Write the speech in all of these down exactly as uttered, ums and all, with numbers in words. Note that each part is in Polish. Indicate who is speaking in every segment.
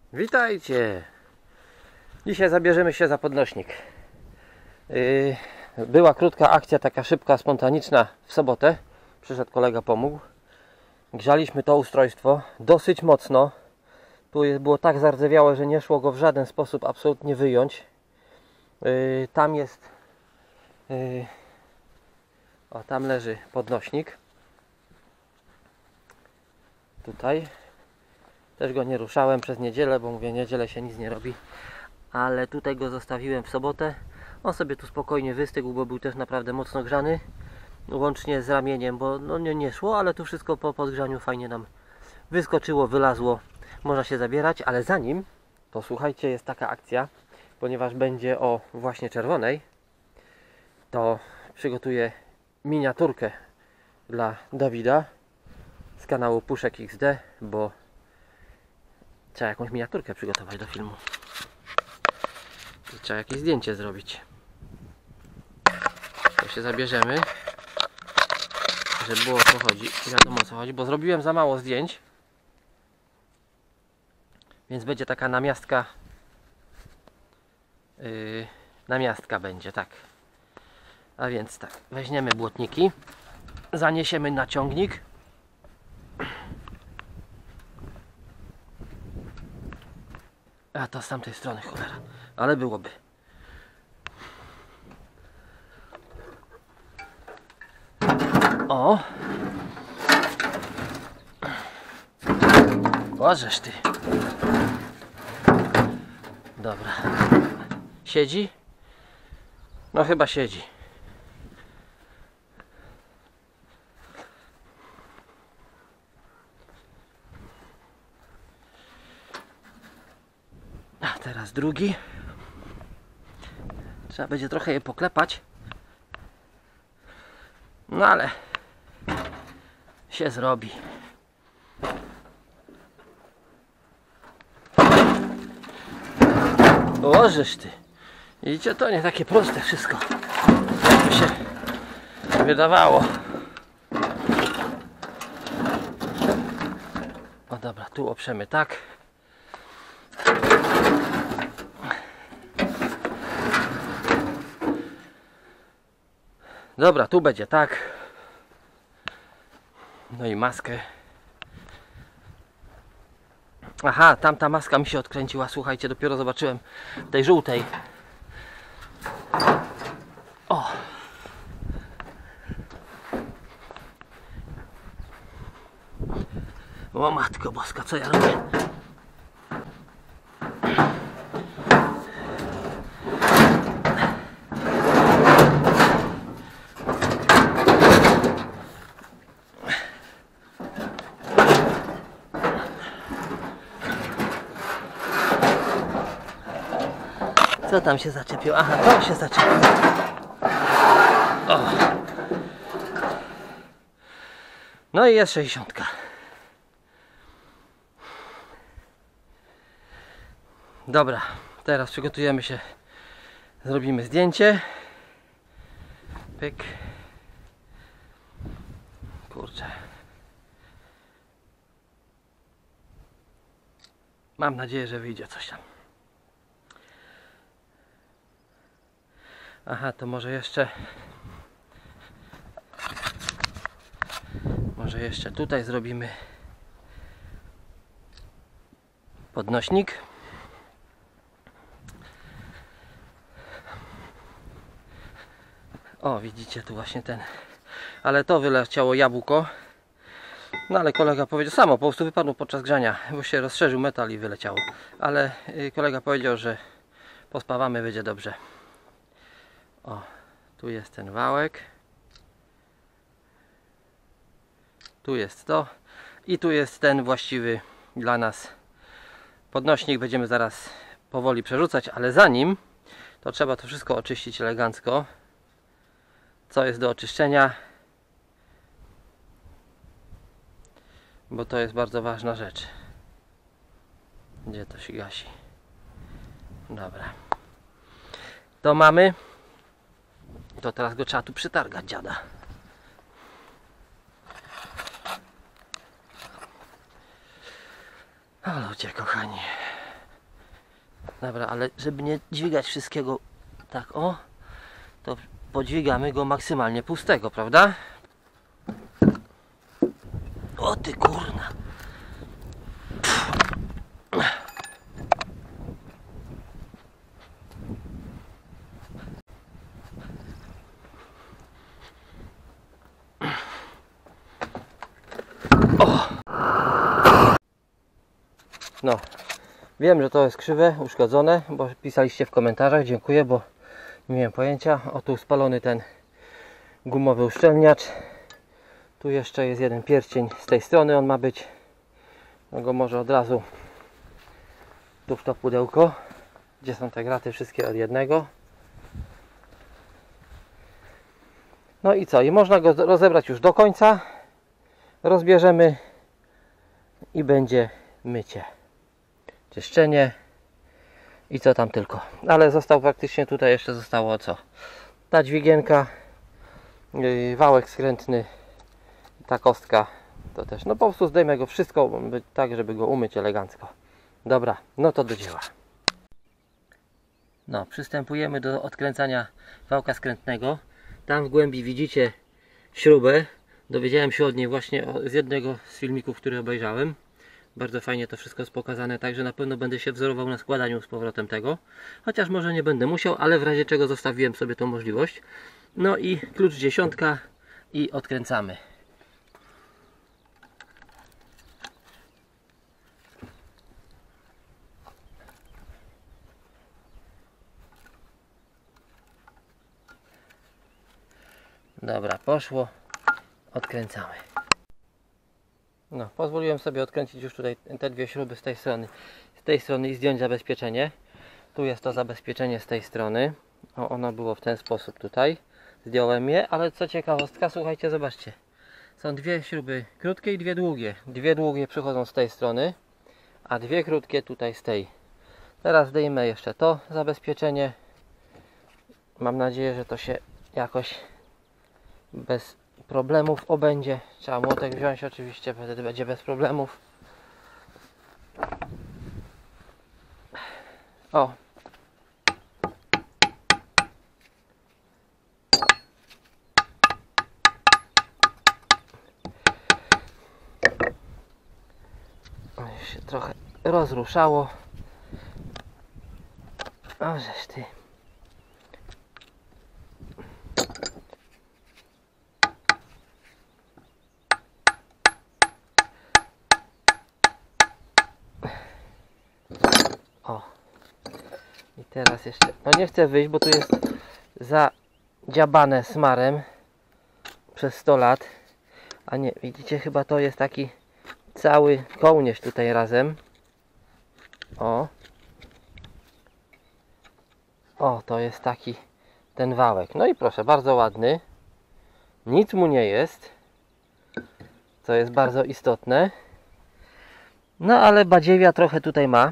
Speaker 1: Witajcie! Dzisiaj zabierzemy się za podnośnik. Była krótka akcja, taka szybka, spontaniczna w sobotę. Przyszedł kolega, pomógł. Grzaliśmy to ustrojstwo dosyć mocno. Tu było tak zardzewiałe, że nie szło go w żaden sposób absolutnie wyjąć. Tam jest... O, tam leży podnośnik. Tutaj. Też go nie ruszałem przez niedzielę, bo mówię, niedzielę się nic nie robi. Ale tutaj go zostawiłem w sobotę. On sobie tu spokojnie wystygł, bo był też naprawdę mocno grzany. Łącznie z ramieniem, bo no nie, nie szło, ale tu wszystko po podgrzaniu fajnie nam wyskoczyło, wylazło. Można się zabierać, ale zanim, to słuchajcie, jest taka akcja, ponieważ będzie o właśnie czerwonej, to przygotuję miniaturkę dla Dawida z kanału Puszek X D, bo trzeba jakąś miniaturkę przygotować do filmu. I trzeba jakieś zdjęcie zrobić. To się zabierzemy, żeby było o co chodzi. Wiadomo o co chodzi, bo zrobiłem za mało zdjęć. Więc będzie taka namiastka. Yy, namiastka będzie, tak. A więc tak, weźmiemy błotniki, zaniesiemy na ciągnik. A to z tamtej strony, cholera. Ale byłoby. O! Łożesz ty. Dobra. Siedzi? No chyba siedzi. A teraz drugi. Trzeba będzie trochę je poklepać. No ale się zrobi. Łożesz ty. Widzicie, to nie takie proste wszystko, jak mi się wydawało. O dobra, tu oprzemy tak. Dobra, tu będzie tak. No i maskę. Aha, tamta maska mi się odkręciła. Słuchajcie, dopiero zobaczyłem tej żółtej. O! O matko boska, co ja robię? Co tam się zaczepiło? Aha, to się zaczepiło. O. No i jest sześćdziesiątka. Dobra, teraz przygotujemy się. Zrobimy zdjęcie. Pyk. Kurczę. Mam nadzieję, że wyjdzie coś tam. Aha, to może jeszcze może jeszcze tutaj zrobimy podnośnik. O, widzicie tu właśnie ten, ale to wyleciało jabłko. No ale kolega powiedział, samo po prostu wypadło podczas grzania, bo się rozszerzył metal i wyleciało. Ale kolega powiedział, że pospawamy, będzie dobrze. O, tu jest ten wałek. Tu jest to. I tu jest ten właściwy dla nas podnośnik. Będziemy zaraz powoli przerzucać, ale zanim, to trzeba to wszystko oczyścić elegancko. Co jest do oczyszczenia? Bo to jest bardzo ważna rzecz. Gdzie to się gasi? Dobra. To mamy. To teraz go trzeba tu przytargać, dziada. O ludzie kochani. Dobra, ale żeby nie dźwigać wszystkiego tak o, to podźwigamy go maksymalnie pustego, prawda? O ty kurna. O! No, wiem, że to jest krzywe, uszkodzone, bo pisaliście w komentarzach, dziękuję, bo nie miałem pojęcia. O, tu spalony ten gumowy uszczelniacz. Tu jeszcze jest jeden pierścień z tej strony, on ma być. No go może od razu tu w to pudełko, gdzie są te graty wszystkie od jednego. No i co? I można go rozebrać już do końca. Rozbierzemy i będzie mycie, czyszczenie i co tam tylko. Ale został praktycznie, tutaj jeszcze zostało co? Ta dźwigienka, yy, wałek skrętny, ta kostka, to też. No po prostu zdejmę go wszystko tak, żeby go umyć elegancko. Dobra, no to do dzieła. No, przystępujemy do odkręcania wałka skrętnego. Tam w głębi widzicie śrubę. Dowiedziałem się od niej właśnie z jednego z filmików, który obejrzałem. Bardzo fajnie to wszystko jest pokazane, także na pewno będę się wzorował na składaniu z powrotem tego. Chociaż może nie będę musiał, ale w razie czego zostawiłem sobie tą możliwość. No i klucz dziesiątka i odkręcamy. Dobra, poszło. Odkręcamy. No, pozwoliłem sobie odkręcić już tutaj te dwie śruby z tej strony. Z tej strony i zdjąć zabezpieczenie. Tu jest to zabezpieczenie z tej strony. O, ono było w ten sposób tutaj. Zdjąłem je, ale co ciekawostka, słuchajcie, zobaczcie. Są dwie śruby krótkie i dwie długie. Dwie długie przychodzą z tej strony, a dwie krótkie tutaj z tej. Teraz zdejmę jeszcze to zabezpieczenie. Mam nadzieję, że to się jakoś bez problemów obędzie. Trzeba młotek wziąć oczywiście, wtedy będzie bez problemów. O! Już się trochę rozruszało. O, żeż ty. O. I teraz jeszcze, no nie chcę wyjść, bo tu jest zadziabane smarem przez sto lat. A nie, widzicie, chyba to jest taki cały kołnierz tutaj razem. O. O, to jest taki ten wałek. No i proszę, bardzo ładny. Nic mu nie jest, co jest bardzo istotne. No ale badziewia trochę tutaj ma.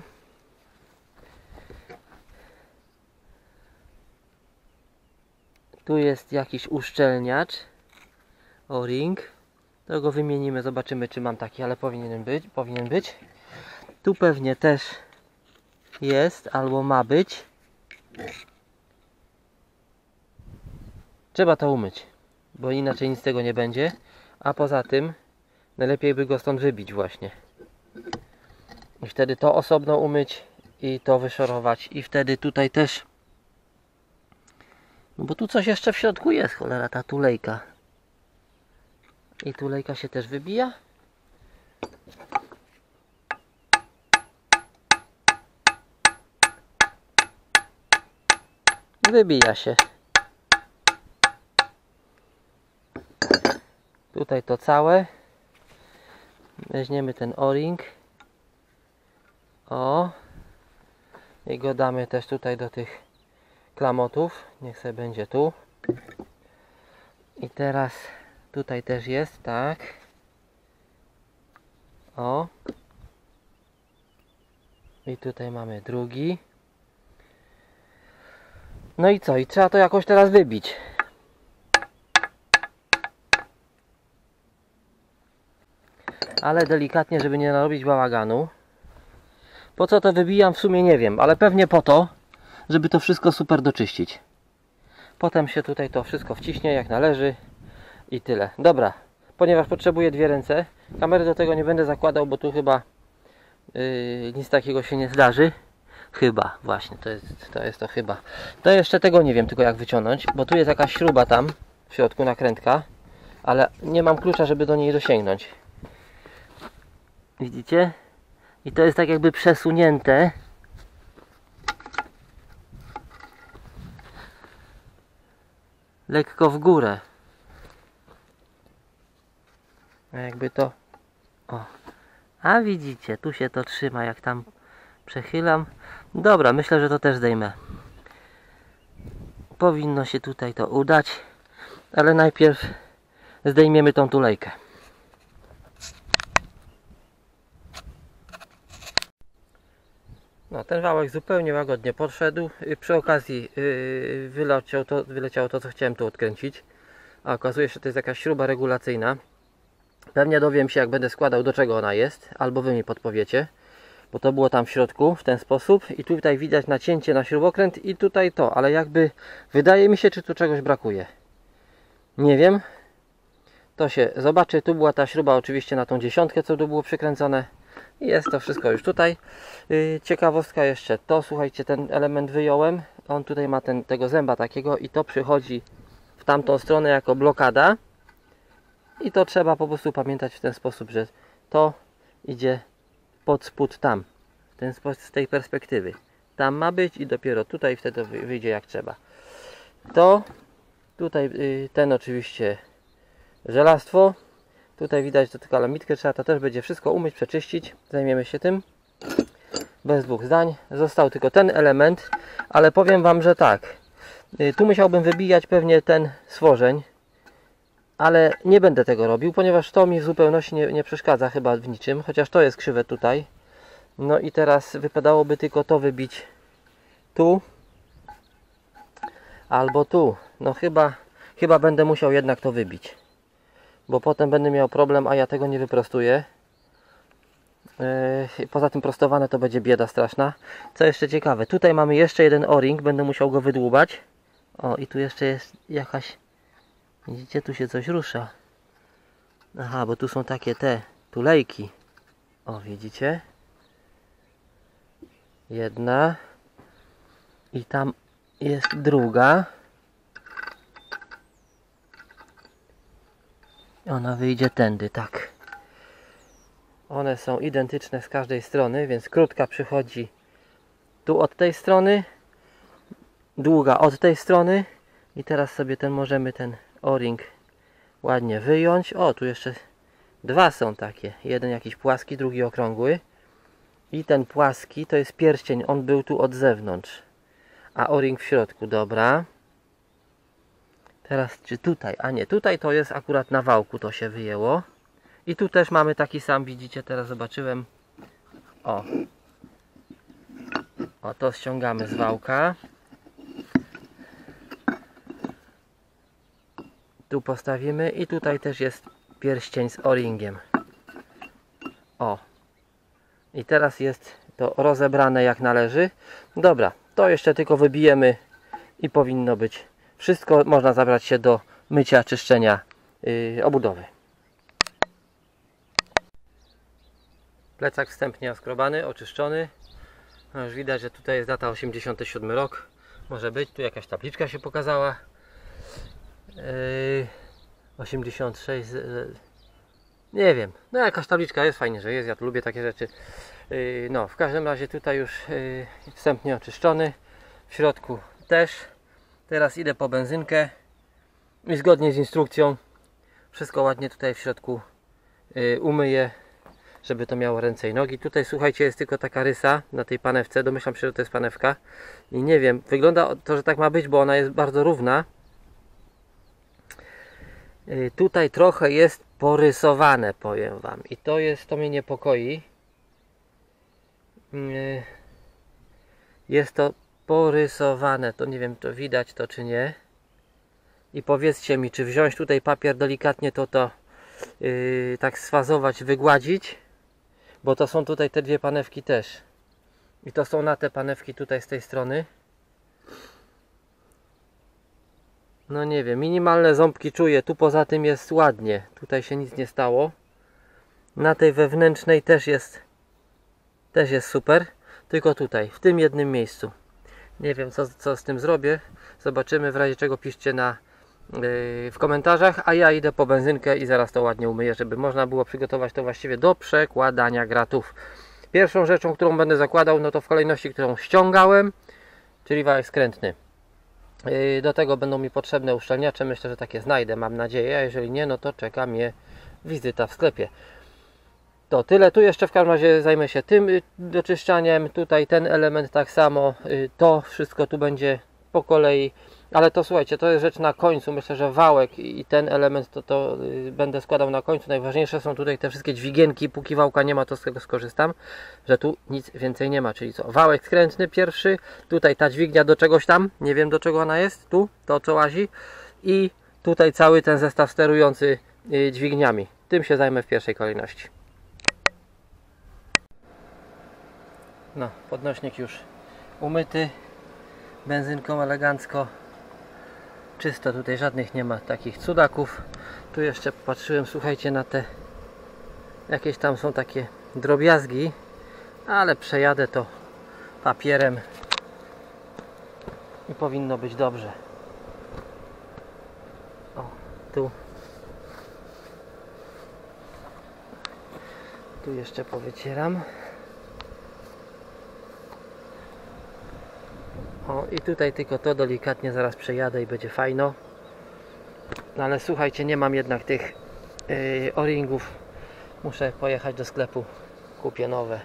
Speaker 1: Tu jest jakiś uszczelniacz, o-ring. To go wymienimy, zobaczymy, czy mam taki, ale powinien być, powinien być. Tu pewnie też jest, albo ma być. Trzeba to umyć, bo inaczej nic z tego nie będzie. A poza tym najlepiej by go stąd wybić właśnie. I wtedy to osobno umyć i to wyszorować. I wtedy tutaj też, no bo tu coś jeszcze w środku jest, cholera, ta tulejka. I tulejka się też wybija. Wybija się. Tutaj to całe. Weźmiemy ten o-ring. O. I go damy też tutaj do tych klamotów. Niech sobie będzie tu. I teraz tutaj też jest, tak. O. I tutaj mamy drugi. No i co? I trzeba to jakoś teraz wybić. Ale delikatnie, żeby nie narobić bałaganu. Po co to wybijam, w sumie nie wiem, ale pewnie po to, żeby to wszystko super doczyścić. Potem się tutaj to wszystko wciśnie jak należy i tyle. Dobra, ponieważ potrzebuję dwie ręce, kamery do tego nie będę zakładał, bo tu chyba yy, nic takiego się nie zdarzy. Chyba, właśnie, to jest, to jest to chyba. To jeszcze tego nie wiem tylko jak wyciągnąć, bo tu jest jakaś śruba tam w środku, nakrętka, ale nie mam klucza, żeby do niej dosięgnąć. Widzicie? I to jest tak jakby przesunięte. Lekko w górę. Jakby to... O. A widzicie, tu się to trzyma, jak tam przechylam. Dobra, myślę, że to też zdejmę. Powinno się tutaj to udać. Ale najpierw zdejmiemy tą tulejkę. No, ten wałek zupełnie łagodnie podszedł. Przy okazji yy, wyleciało, to, wyleciało to, co chciałem tu odkręcić. A okazuje się, że to jest jakaś śruba regulacyjna. Pewnie dowiem się, jak będę składał, do czego ona jest. Albo wy mi podpowiecie. Bo to było tam w środku, w ten sposób. I tutaj widać nacięcie na śrubokręt i tutaj to. Ale jakby wydaje mi się, czy tu czegoś brakuje. Nie wiem. To się zobaczy. Tu była ta śruba oczywiście na tą dziesiątkę, co tu było przykręcone. I jest to wszystko już tutaj. Yy, ciekawostka jeszcze to, słuchajcie, ten element wyjąłem. On tutaj ma ten, tego zęba takiego i to przychodzi w tamtą stronę jako blokada. I to trzeba po prostu pamiętać w ten sposób, że to idzie pod spód tam. W ten sposób, z tej perspektywy. Tam ma być i dopiero tutaj wtedy wyjdzie jak trzeba. To tutaj yy, ten oczywiście żelastwo. Tutaj widać, że tylko lamitkę trzeba, to też będzie wszystko umyć, przeczyścić. Zajmiemy się tym. Bez dwóch zdań. Został tylko ten element, ale powiem wam, że tak. Tu musiałbym wybijać pewnie ten stworzeń, ale nie będę tego robił, ponieważ to mi w zupełności nie, nie przeszkadza chyba w niczym, chociaż to jest krzywe tutaj. No i teraz wypadałoby tylko to wybić tu albo tu. No chyba, chyba będę musiał jednak to wybić, bo potem będę miał problem, a ja tego nie wyprostuję. Yy, poza tym prostowane to będzie bieda straszna. Co jeszcze ciekawe, tutaj mamy jeszcze jeden o-ring, będę musiał go wydłubać. O, i tu jeszcze jest jakaś... Widzicie, tu się coś rusza. Aha, bo tu są takie te tulejki. O, widzicie? Jedna. I tam jest druga. Ona wyjdzie tędy, tak. One są identyczne z każdej strony, więc krótka przychodzi tu od tej strony, długa od tej strony. I teraz sobie ten możemy ten o-ring ładnie wyjąć. O, tu jeszcze dwa są takie. Jeden jakiś płaski, drugi okrągły. I ten płaski to jest pierścień, on był tu od zewnątrz. A o-ring w środku, dobra. Teraz czy tutaj, a nie, tutaj to jest akurat na wałku, to się wyjęło. I tu też mamy taki sam, widzicie, teraz zobaczyłem. O. O, to ściągamy z wałka. Tu postawimy i tutaj też jest pierścień z o-ringiem. O. I teraz jest to rozebrane jak należy. Dobra, to jeszcze tylko wybijemy i powinno być wszystko. Można zabrać się do mycia, czyszczenia yy, obudowy. Plecak wstępnie oskrobany, oczyszczony. No już widać, że tutaj jest data osiemdziesiąty siódmy rok. Może być, tu jakaś tabliczka się pokazała. Yy, osiemdziesiąt sześć. Nie wiem, no jakaś tabliczka jest, fajnie, że jest, ja tu lubię takie rzeczy. Yy, no, w każdym razie tutaj już yy, wstępnie oczyszczony. W środku też. Teraz idę po benzynkę i zgodnie z instrukcją wszystko ładnie tutaj w środku yy, umyję, żeby to miało ręce i nogi. Tutaj, słuchajcie, jest tylko taka rysa na tej panewce. Domyślam się, że to jest panewka. I nie wiem, wygląda to, że tak ma być, bo ona jest bardzo równa. Yy, tutaj trochę jest porysowane, powiem wam. I to jest, to mnie niepokoi. Yy, jest to porysowane. To nie wiem, to widać to czy nie. I powiedzcie mi, czy wziąć tutaj papier delikatnie, to to yy, tak sfazować, wygładzić. Bo to są tutaj te dwie panewki też. I to są na te panewki tutaj z tej strony. No nie wiem, minimalne ząbki czuję. Tu poza tym jest ładnie. Tutaj się nic nie stało. Na tej wewnętrznej też jest też jest super. Tylko tutaj, w tym jednym miejscu. Nie wiem co, co z tym zrobię. Zobaczymy, w razie czego piszcie na, yy, w komentarzach. A ja idę po benzynkę i zaraz to ładnie umyję, żeby można było przygotować to właściwie do przekładania gratów. Pierwszą rzeczą, którą będę zakładał, no to w kolejności, którą ściągałem, czyli wałek skrętny. Yy, do tego będą mi potrzebne uszczelniacze. Myślę, że takie znajdę, mam nadzieję. A jeżeli nie, no to czeka mnie wizyta w sklepie. To tyle. Tu jeszcze w każdym razie zajmę się tym doczyszczaniem. Tutaj ten element tak samo. To wszystko tu będzie po kolei. Ale to słuchajcie, to jest rzecz na końcu. Myślę, że wałek i ten element to, to będę składał na końcu. Najważniejsze są tutaj te wszystkie dźwigienki. Póki wałka nie ma, to z tego skorzystam. Że tu nic więcej nie ma. Czyli co? Wałek skrętny pierwszy. Tutaj ta dźwignia do czegoś tam. Nie wiem do czego ona jest. Tu to co łazi. I tutaj cały ten zestaw sterujący dźwigniami. Tym się zajmę w pierwszej kolejności. No, podnośnik już umyty, benzynką elegancko, czysto, tutaj żadnych nie ma takich cudaków. Tu jeszcze patrzyłem, słuchajcie, na te jakieś tam są takie drobiazgi, ale przejadę to papierem i powinno być dobrze. O, tu tu jeszcze powycieram. O, i tutaj tylko to delikatnie zaraz przejadę i będzie fajno. No ale słuchajcie, nie mam jednak tych yy, o-ringów. Muszę pojechać do sklepu, kupię nowe.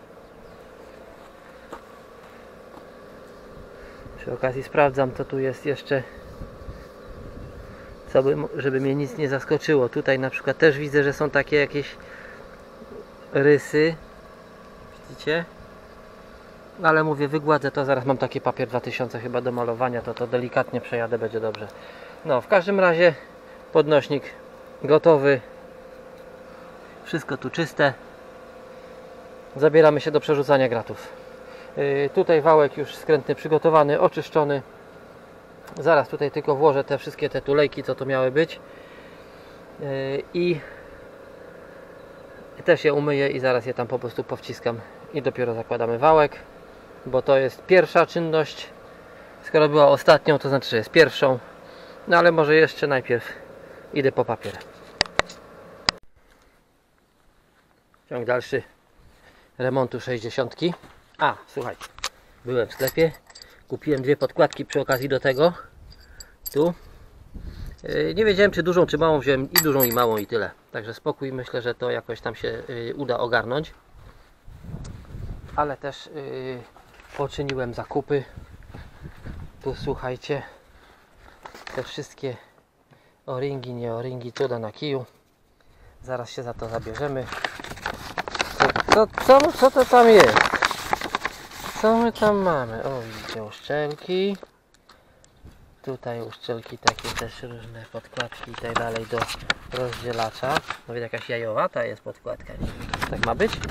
Speaker 1: Przy okazji sprawdzam, co tu jest jeszcze, co by, żeby mnie nic nie zaskoczyło. Tutaj na przykład też widzę, że są takie jakieś rysy. Widzicie? Ale mówię, wygładzę to, zaraz mam taki papier dwa tysiące chyba do malowania, to to delikatnie przejadę, będzie dobrze. No, w każdym razie podnośnik gotowy. Wszystko tu czyste. Zabieramy się do przerzucania gratów. Yy, tutaj wałek już skrętny przygotowany, oczyszczony. Zaraz tutaj tylko włożę te wszystkie te tulejki, co to miały być. Yy, I też je umyję i zaraz je tam po prostu powciskam. I dopiero zakładamy wałek. Bo to jest pierwsza czynność. Skoro była ostatnią, to znaczy, że jest pierwszą. No ale może jeszcze najpierw idę po papier. Ciąg dalszy remontu sześćdziesiątki. A, słuchajcie, byłem w sklepie. Kupiłem dwie podkładki przy okazji do tego. Tu. Yy, nie wiedziałem, czy dużą, czy małą wziąłem. I dużą, i małą, i tyle. Także spokój, myślę, że to jakoś tam się yy, uda ogarnąć. Ale też yy, poczyniłem zakupy. Tu słuchajcie, te wszystkie o-ringi, nie o-ringi, cuda na kiju. Zaraz się za to zabierzemy. Co, co, co, co to tam jest? Co my tam mamy? O, widzicie, uszczelki. Tutaj uszczelki takie też różne podkładki i tak dalej do rozdzielacza. Nawet jakaś jajowata jest podkładka. Tak ma być?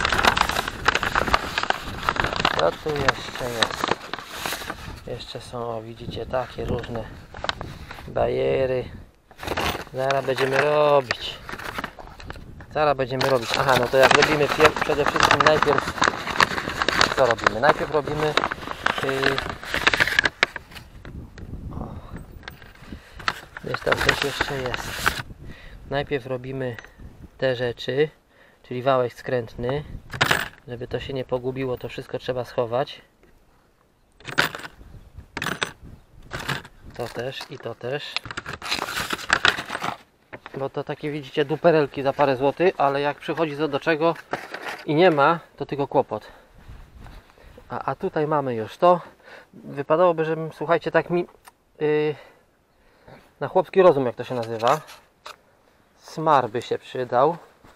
Speaker 1: Co tu jeszcze jest? Jeszcze są, o widzicie, takie różne bajery. Zaraz będziemy robić. Zaraz będziemy robić. Aha, no to jak robimy przede wszystkim najpierw co robimy? Najpierw robimy yy, o, gdzieś tam coś jeszcze jest. Najpierw robimy te rzeczy, czyli wałek skrętny. Żeby to się nie pogubiło, to wszystko trzeba schować. To też i to też. Bo to takie, widzicie, duperelki za parę złotych, ale jak przychodzi co do czego i nie ma, to tylko kłopot. A, a tutaj mamy już to. Wypadałoby, żebym, słuchajcie, tak mi yy, na chłopski rozum, jak to się nazywa, smar by się przydał,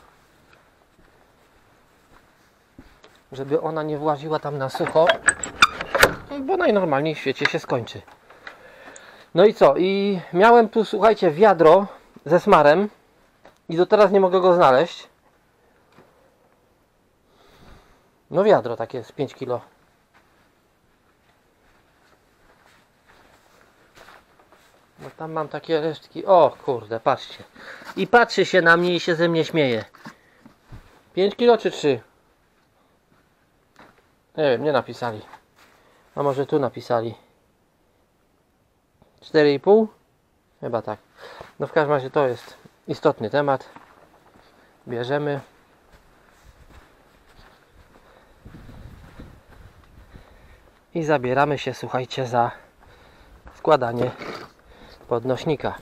Speaker 1: żeby ona nie właziła tam na sucho, bo najnormalniej w świecie się skończy. No i co? I miałem tu, słuchajcie, wiadro ze smarem i do teraz nie mogę go znaleźć. No wiadro takie z pięć kilo No tam mam takie resztki. O kurde, patrzcie. I patrzy się na mnie i się ze mnie śmieje. pięć kilo czy trzy? Nie wiem, nie napisali. A może tu napisali. cztery i pół? Chyba tak. No w każdym razie to jest istotny temat. Bierzemy. I zabieramy się, słuchajcie, za składanie podnośnika.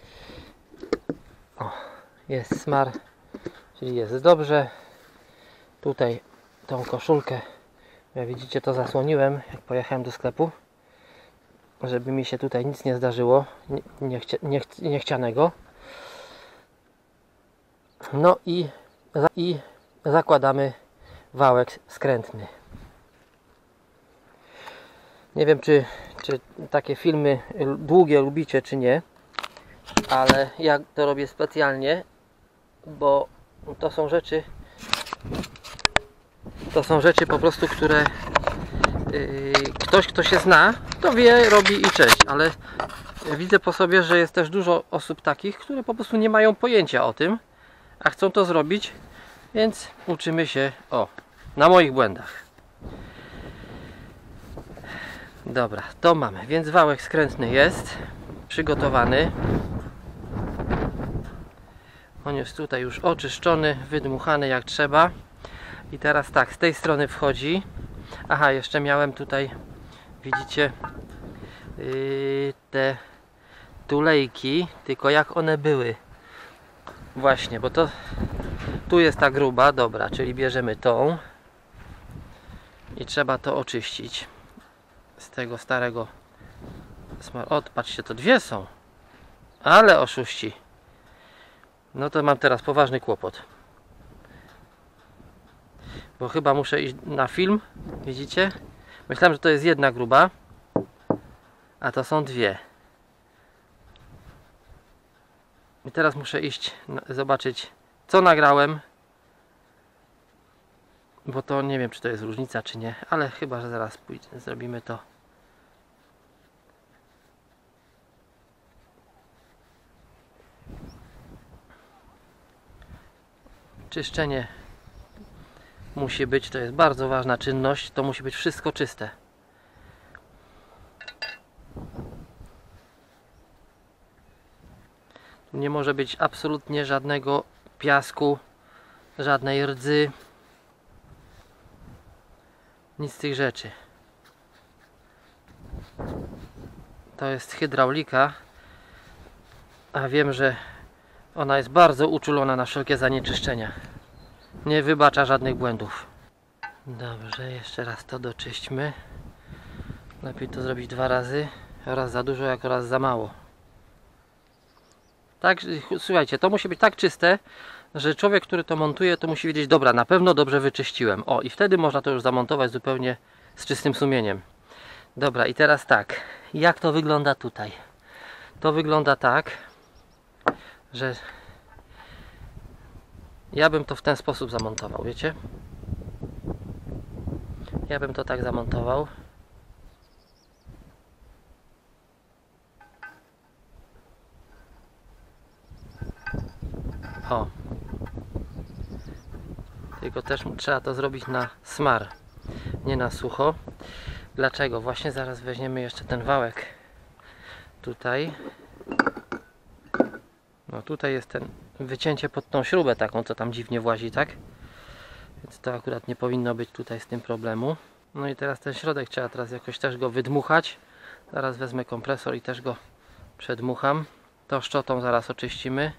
Speaker 1: O, jest smar, czyli jest dobrze. Tutaj tą koszulkę, jak widzicie, to zasłoniłem, jak pojechałem do sklepu, żeby mi się tutaj nic nie zdarzyło niechcia, niech, niechcianego. No i, i zakładamy wałek skrętny. Nie wiem, czy, czy takie filmy długie lubicie, czy nie, ale ja to robię specjalnie, bo to są rzeczy, to są rzeczy po prostu, które yy, ktoś, kto się zna, to wie, robi i cześć, ale widzę po sobie, że jest też dużo osób takich, które po prostu nie mają pojęcia o tym, a chcą to zrobić, więc uczymy się o, na moich błędach. Dobra, to mamy, więc wałek skrętny jest przygotowany. On jest tutaj już oczyszczony, wydmuchany jak trzeba. I teraz tak, z tej strony wchodzi. Aha, jeszcze miałem tutaj, widzicie, yy, te tulejki, tylko jak one były. Właśnie, bo to tu jest ta gruba, dobra, czyli bierzemy tą i trzeba to oczyścić z tego starego smar. O, patrzcie, to dwie są, ale oszuści. No to mam teraz poważny kłopot, bo chyba muszę iść na film. Widzicie? Myślałem, że to jest jedna gruba, a to są dwie. I teraz muszę iść zobaczyć, co nagrałem, bo to nie wiem, czy to jest różnica, czy nie, ale chyba, że zaraz pójdę, zrobimy to. Czyszczenie musi być, to jest bardzo ważna czynność, to musi być wszystko czyste. Nie może być absolutnie żadnego piasku, żadnej rdzy, nic z tych rzeczy. To jest hydraulika, a wiem, że ona jest bardzo uczulona na wszelkie zanieczyszczenia. Nie wybacza żadnych błędów. Dobrze, jeszcze raz to doczyśćmy. Lepiej to zrobić dwa razy. Raz za dużo, jak raz za mało. Tak, słuchajcie, to musi być tak czyste, że człowiek, który to montuje, to musi wiedzieć, dobra, na pewno dobrze wyczyściłem. O, i wtedy można to już zamontować zupełnie z czystym sumieniem. Dobra, i teraz tak, jak to wygląda tutaj? To wygląda tak, że ja bym to w ten sposób zamontował, wiecie? Ja bym to tak zamontował. O. Tylko też trzeba to zrobić na smar, nie na sucho. Dlaczego? Właśnie zaraz weźmiemy jeszcze ten wałek. Tutaj. No tutaj jest ten wycięcie pod tą śrubę taką, co tam dziwnie włazi, tak? Więc to akurat nie powinno być tutaj z tym problemu. No i teraz ten środek trzeba teraz jakoś też go wydmuchać. Zaraz wezmę kompresor i też go przedmucham. To szczotą zaraz oczyścimy.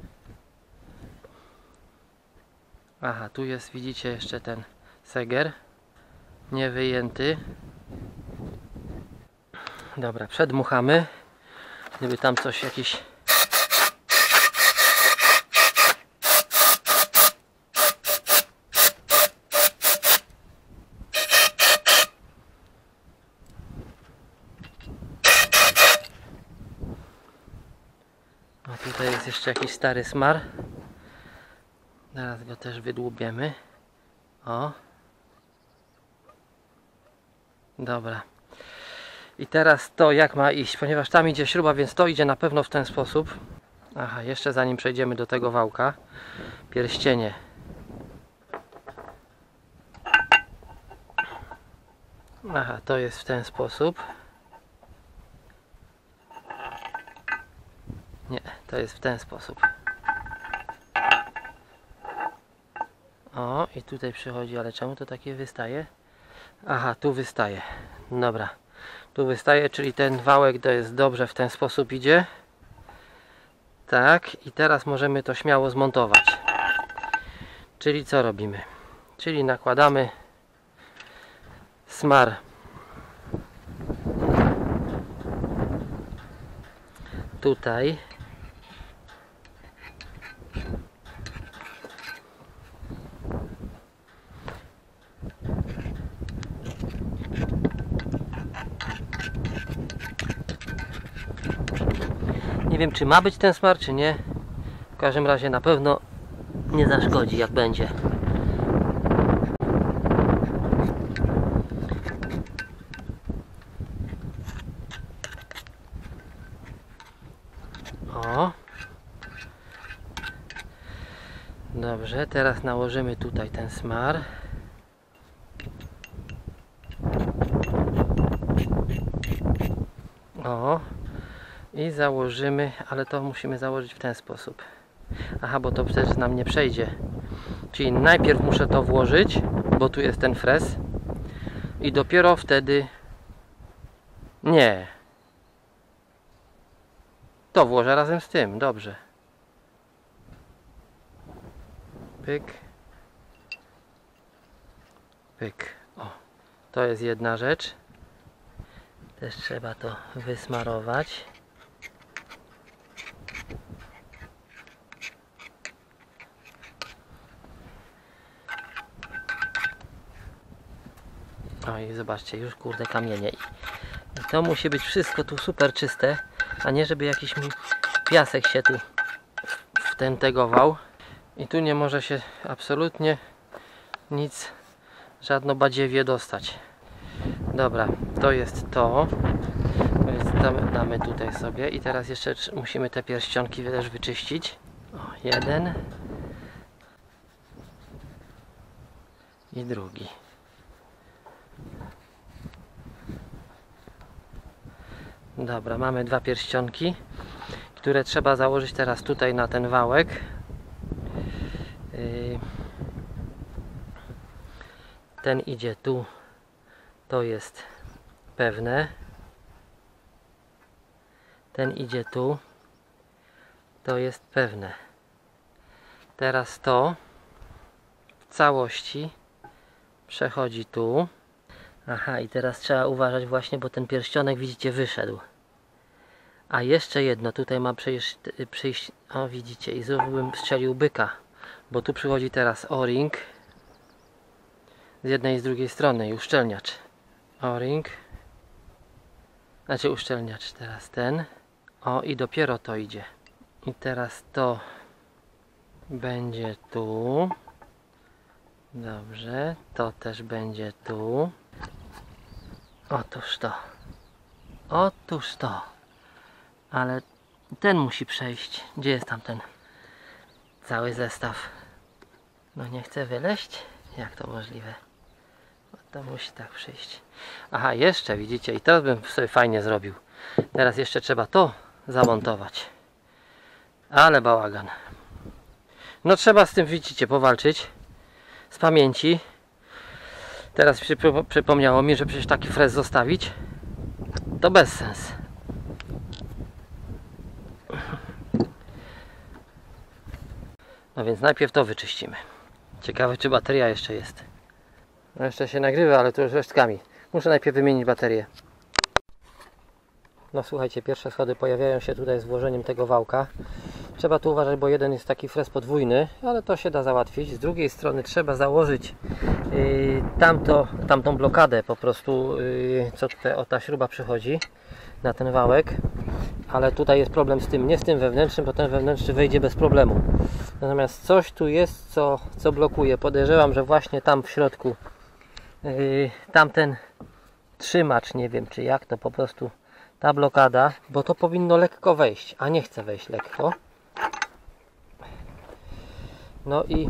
Speaker 1: Aha, tu jest, widzicie, jeszcze ten seger niewyjęty. Dobra, przedmuchamy. Gdyby tam coś jakiś a tutaj jest jeszcze jakiś stary smar. Zaraz go też wydłubiemy. O. Dobra. I teraz to jak ma iść, ponieważ tam idzie śruba, więc to idzie na pewno w ten sposób. Aha, jeszcze zanim przejdziemy do tego wałka, pierścienie. Aha, to jest w ten sposób. Nie, to jest w ten sposób. O, i tutaj przychodzi, ale czemu to takie wystaje? Aha, tu wystaje. Dobra. Tu wystaje, czyli ten wałek to jest dobrze w ten sposób idzie. Tak, i teraz możemy to śmiało zmontować. Czyli co robimy? Czyli nakładamy smar tutaj. Nie wiem, czy ma być ten smar, czy nie. W każdym razie na pewno nie zaszkodzi, jak będzie. O. Dobrze, teraz nałożymy tutaj ten smar. O. I założymy, ale to musimy założyć w ten sposób. Aha, bo to przecież nam nie przejdzie. Czyli najpierw muszę to włożyć, bo tu jest ten frez. I dopiero wtedy... Nie. To włożę razem z tym, dobrze. Pyk. Pyk. O, to jest jedna rzecz. Też trzeba to wysmarować. O i zobaczcie, już kurde kamienie. I to musi być wszystko tu super czyste, a nie żeby jakiś mi piasek się tu wtentegował. I tu nie może się absolutnie nic, żadno badziewie dostać. Dobra, to jest to. Więc damy tutaj sobie. I teraz jeszcze musimy te pierścionki też wyczyścić. O, jeden. I drugi. Dobra, mamy dwa pierścionki, które trzeba założyć teraz tutaj na ten wałek. Ten idzie tu, to jest pewne. Ten idzie tu, to jest pewne. Teraz to w całości przechodzi tu. Aha, i teraz trzeba uważać właśnie, bo ten pierścionek, widzicie, wyszedł. A jeszcze jedno, tutaj ma przyjść, przyjść o widzicie, i znowu bym strzelił byka, bo tu przychodzi teraz o-ring z jednej i z drugiej strony i uszczelniacz. O-ring, znaczy uszczelniacz, teraz ten. O, i dopiero to idzie. I teraz to będzie tu. Dobrze, to też będzie tu. Otóż to. Otóż to. Ale ten musi przejść. Gdzie jest tam ten cały zestaw? No nie chce wyleźć? Jak to możliwe? No to musi tak przejść. Aha, jeszcze widzicie, i teraz bym sobie fajnie zrobił. Teraz jeszcze trzeba to zamontować. Ale bałagan. No trzeba z tym, widzicie, powalczyć. Z pamięci. Teraz przypomniało mi, że przecież taki frez zostawić to bez sens. No więc najpierw to wyczyścimy. Ciekawe, czy bateria jeszcze jest. No jeszcze się nagrywa, ale to już resztkami. Muszę najpierw wymienić baterię. No słuchajcie, pierwsze schody pojawiają się tutaj z włożeniem tego wałka. Trzeba tu uważać, bo jeden jest taki frez podwójny, ale to się da załatwić. Z drugiej strony trzeba założyć yy, tamto, tamtą blokadę po prostu, yy, co tutaj, o ta śruba przychodzi na ten wałek. Ale tutaj jest problem z tym, nie z tym wewnętrznym, bo ten wewnętrzny wejdzie bez problemu. Natomiast coś tu jest, co, co blokuje. Podejrzewam, że właśnie tam w środku yy, tamten trzymacz, nie wiem czy jak to po prostu ta blokada, bo to powinno lekko wejść, a nie chce wejść lekko. No i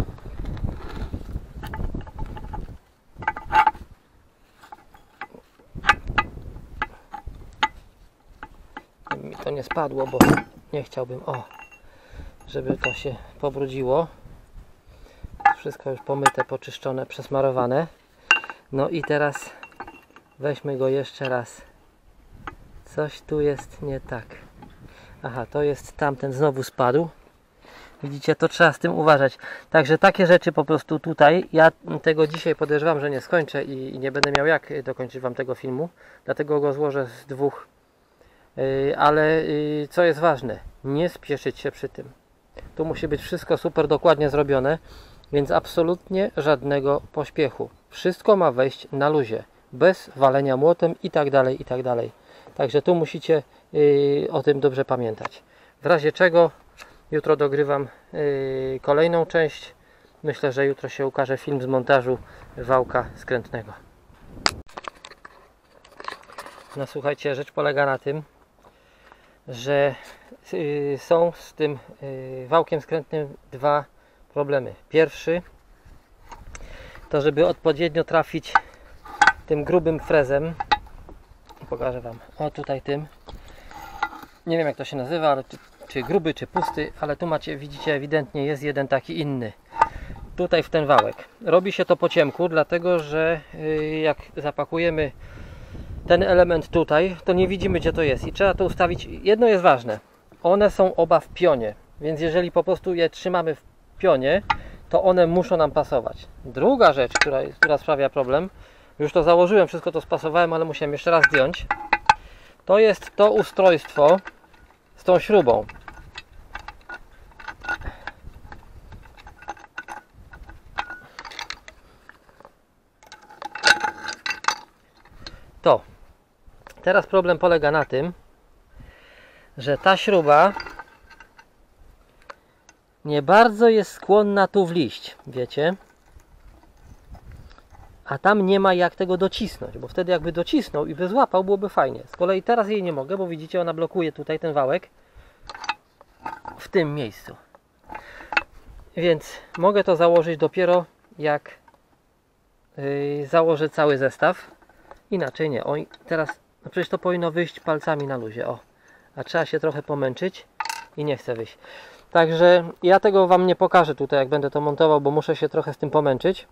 Speaker 1: mi to nie spadło, bo nie chciałbym, o, żeby to się pobrudziło. Wszystko już pomyte, poczyszczone, przesmarowane. No i teraz weźmy go jeszcze raz. Coś tu jest nie tak. Aha, to jest tamten, znowu spadł. Widzicie, to trzeba z tym uważać. Także takie rzeczy po prostu tutaj, ja tego dzisiaj podejrzewam, że nie skończę i, i nie będę miał jak dokończyć Wam tego filmu. Dlatego go złożę z dwóch. Yy, ale yy, co jest ważne, nie spieszyć się przy tym. Tu musi być wszystko super dokładnie zrobione, więc absolutnie żadnego pośpiechu. Wszystko ma wejść na luzie, bez walenia młotem i tak dalej, i tak dalej. Także tu musicie yy, o tym dobrze pamiętać. W razie czego jutro dogrywam yy, kolejną część. Myślę, że jutro się ukaże film z montażu wałka skrętnego. No słuchajcie, rzecz polega na tym, że yy, są z tym yy, wałkiem skrętnym dwa problemy. Pierwszy to, żeby odpowiednio trafić tym grubym frezem. Pokażę Wam. O, tutaj tym. Nie wiem jak to się nazywa, ale czy, czy gruby, czy pusty, ale tu macie, widzicie, ewidentnie jest jeden taki inny. Tutaj w ten wałek. Robi się to po ciemku, dlatego że yy, jak zapakujemy ten element tutaj, to nie widzimy gdzie to jest i trzeba to ustawić. Jedno jest ważne, one są oba w pionie, więc jeżeli po prostu je trzymamy w pionie, to one muszą nam pasować. Druga rzecz, która, która sprawia problem, już to założyłem, wszystko to spasowałem, ale musiałem jeszcze raz zdjąć, to jest to ustrojstwo z tą śrubą. To. Teraz problem polega na tym, że ta śruba nie bardzo jest skłonna tu wliść, wiecie? A tam nie ma jak tego docisnąć, bo wtedy jakby docisnął i by złapał, byłoby fajnie. Z kolei teraz jej nie mogę, bo widzicie, ona blokuje tutaj ten wałek w tym miejscu. Więc mogę to założyć dopiero jak yy, założę cały zestaw. Inaczej nie. O, teraz no przecież to powinno wyjść palcami na luzie. O, a trzeba się trochę pomęczyć i nie chce wyjść. Także ja tego Wam nie pokażę tutaj, jak będę to montował, bo muszę się trochę z tym pomęczyć.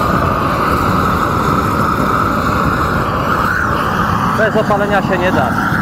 Speaker 1: Bez opalenia się nie da.